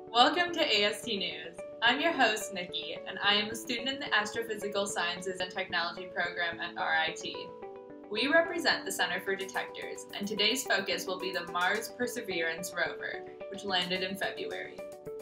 Welcome to AST News. I'm your host, Nikki, and I am a student in the Astrophysical Sciences and Technology program at RIT. We represent the Center for Detectors, and today's focus will be the Mars Perseverance rover, which landed in February.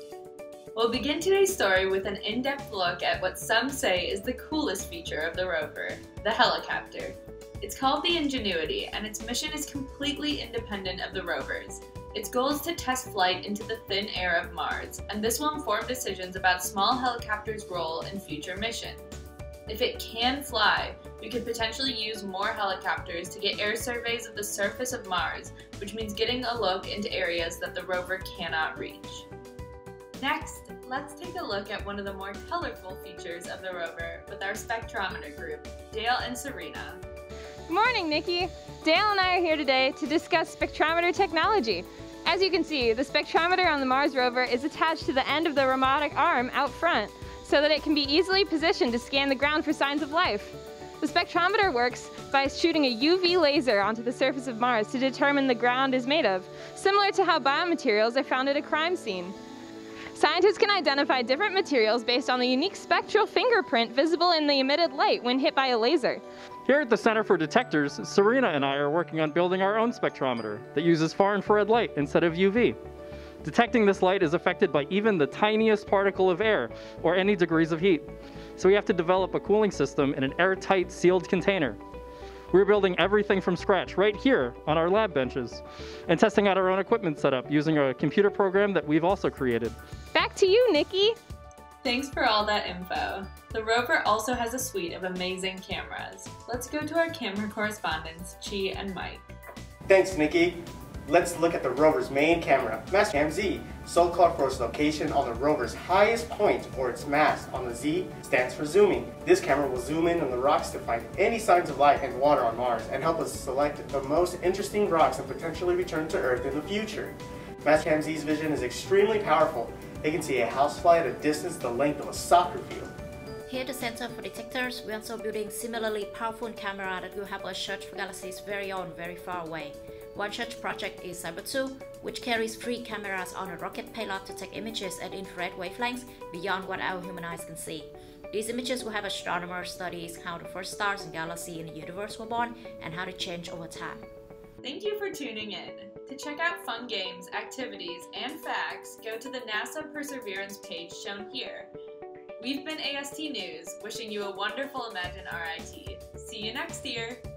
We'll begin today's story with an in-depth look at what some say is the coolest feature of the rover, the helicopter. It's called the Ingenuity, and its mission is completely independent of the rovers. Its goal is to test flight into the thin air of Mars, and this will inform decisions about small helicopters' role in future missions. If it can fly, we could potentially use more helicopters to get air surveys of the surface of Mars, which means getting a look into areas that the rover cannot reach. Next, let's take a look at one of the more colorful features of the rover with our spectrometer group, Dale and Serena. Good morning, Nikki. Dale and I are here today to discuss spectrometer technology. As you can see, the spectrometer on the Mars rover is attached to the end of the robotic arm out front so that it can be easily positioned to scan the ground for signs of life. The spectrometer works by shooting a UV laser onto the surface of Mars to determine the ground is made of, similar to how biomaterials are found at a crime scene. Scientists can identify different materials based on the unique spectral fingerprint visible in the emitted light when hit by a laser. Here at the Center for Detectors, Serena and I are working on building our own spectrometer that uses far-infrared light instead of UV. Detecting this light is affected by even the tiniest particle of air or any degrees of heat. So we have to develop a cooling system in an airtight, sealed container. We're building everything from scratch right here on our lab benches and testing out our own equipment setup using a computer program that we've also created. Back to you, Nikki. Thanks for all that info. The rover also has a suite of amazing cameras. Let's go to our camera correspondents, Chi and Mike. Thanks, Nikki. Let's look at the rover's main camera, Mastcam Z, so-called for its location on the rover's highest point, or its mast. On the Z stands for zooming. This camera will zoom in on the rocks to find any signs of life and water on Mars and help us select the most interesting rocks and potentially return to Earth in the future. Mastcam Z's vision is extremely powerful. It can see a housefly at a distance the length of a soccer field. Here at the Center for Detectors, we're also building similarly powerful camera that will help us search for galaxies very far away. One such project is Cyber 2, which carries 3 cameras on a rocket payload to take images at infrared wavelengths beyond what our human eyes can see. These images will have astronomers study how the first stars and galaxies in the universe were born and how they change over time. Thank you for tuning in. To check out fun games, activities, and facts, go to the NASA Perseverance page shown here. We've been AST News, wishing you a wonderful Imagine RIT. See you next year!